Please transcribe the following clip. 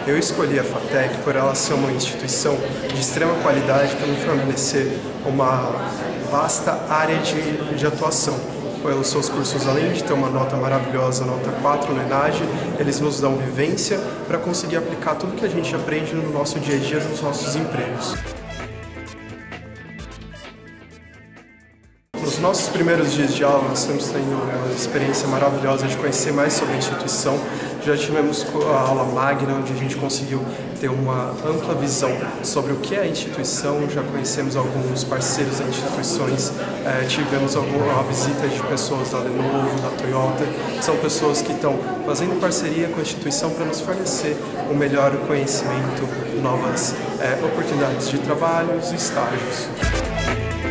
Eu escolhi a FATEC por ela ser uma instituição de extrema qualidade para me fornecer uma vasta área de atuação. Pelos seus cursos, além de ter uma nota maravilhosa, nota 4 no ENADE, eles nos dão vivência para conseguir aplicar tudo que a gente aprende no nosso dia a dia, nos nossos empregos. Nos nossos primeiros dias de aula, nós estamos tendo uma experiência maravilhosa de conhecer mais sobre a instituição. Já tivemos a aula magna, onde a gente conseguiu ter uma ampla visão sobre o que é a instituição, já conhecemos alguns parceiros da instituições, tivemos uma visita de pessoas da Lenovo, da Toyota, que são pessoas que estão fazendo parceria com a instituição para nos fornecer um melhor conhecimento, novas oportunidades de trabalho e estágios.